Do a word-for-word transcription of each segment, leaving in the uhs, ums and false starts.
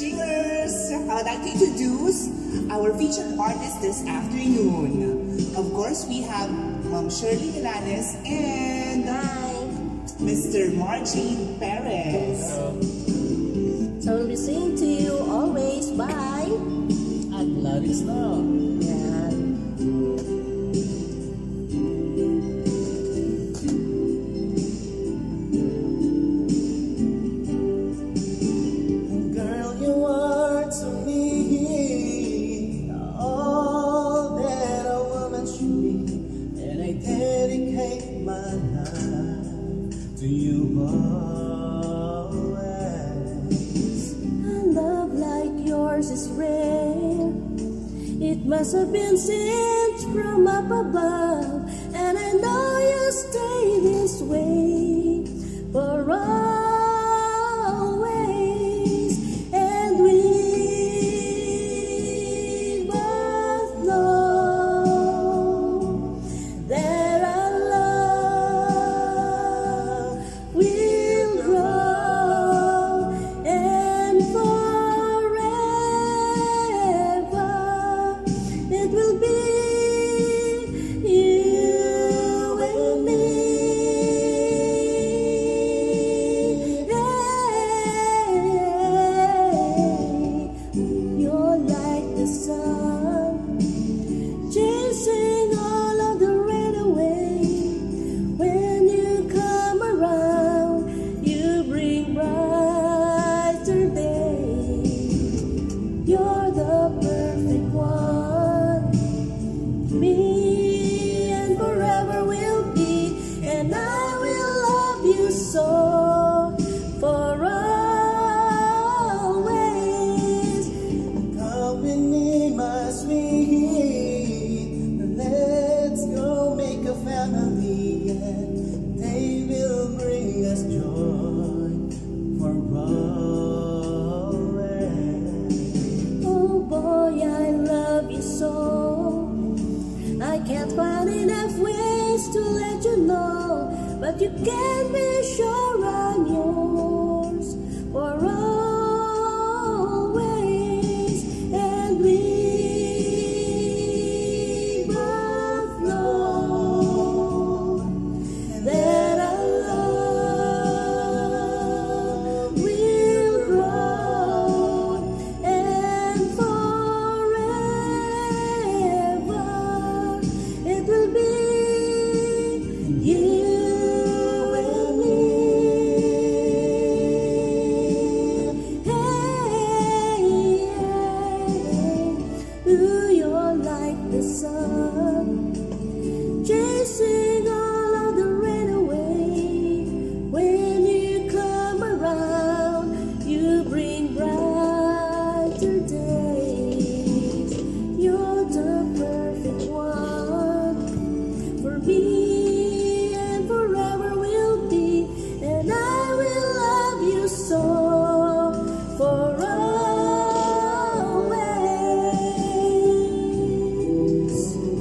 Shingers, I would like to introduce our featured artist this afternoon. Of course, we have Ma'am Shirley Milanes and Hi. Mister Margie Perez. Hello. So we'll be singing to you always by Atlantic Starr. yeah. Girl, you are to me all that a woman should be, and I dedicate my life to you always. A love like yours is rare. It must have been sent from up above, and I know you stay this way for always. And we both know that our love will grow, and forever it will be you and me. Hey, you're like the sun, chasing all of the rain away. When you come around, you bring brighter days. You're the perfect one, me and forever will be, and I will love you so for always. Come with me, my sweet. Let's go make a family, and they will bring us joy for always. Oh boy, I love you so. I can't find enough ways to let you know, but you can be sure I'm yours for always. And we both know that our love will grow, and forever it will be you and me. Hey, ooh, you're like the sun, chasing all of the rain away. When you come around, you bring brighter days. You're the perfect one for me, and forever will be, and I will love you so for always.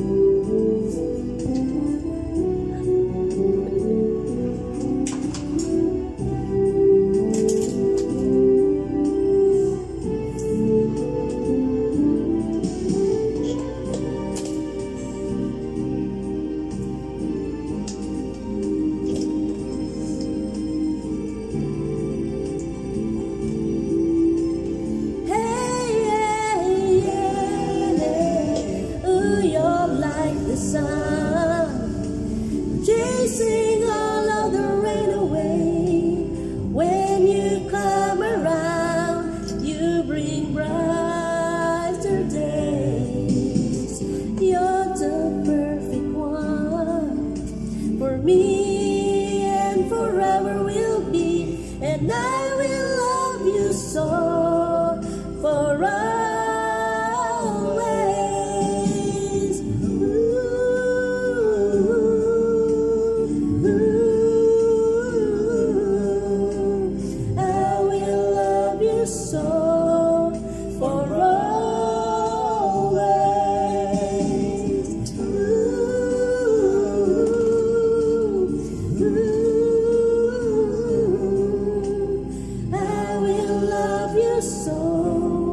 Hey, yeah, yeah. Ooh, you're like the sun, chasing all of the rain away. When you come around, you bring brighter days. You're the perfect one for me, and forever will be, and I will love you so for always. Ooh, ooh, I will love you so for always. Ooh, ooh, I will love you soul.